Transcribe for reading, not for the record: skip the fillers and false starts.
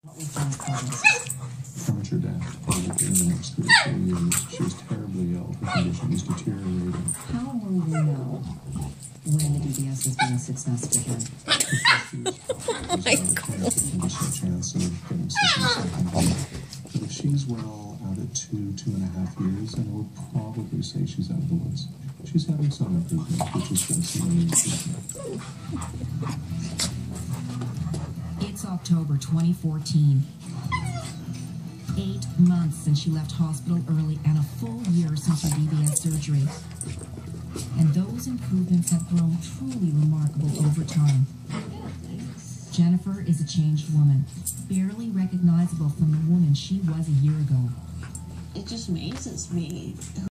What was Jen's prognosis? Premature death, probably in the next 3 or 4 years. She was terribly ill. Her condition was deteriorating. How will we know when the DBS has been a success for Jen? There's a 10% chance of getting sick in the second week. But if she's well out at 2.5 years, then we'll probably say she's out of the woods. She's having some improvement, which is good. Some improvement. It's October 2014. 8 months since she left hospital early and a full year since her DBS surgery. And those improvements have grown truly remarkable over time. Jennifer is a changed woman, barely recognizable from the woman she was a year ago. It just amazes me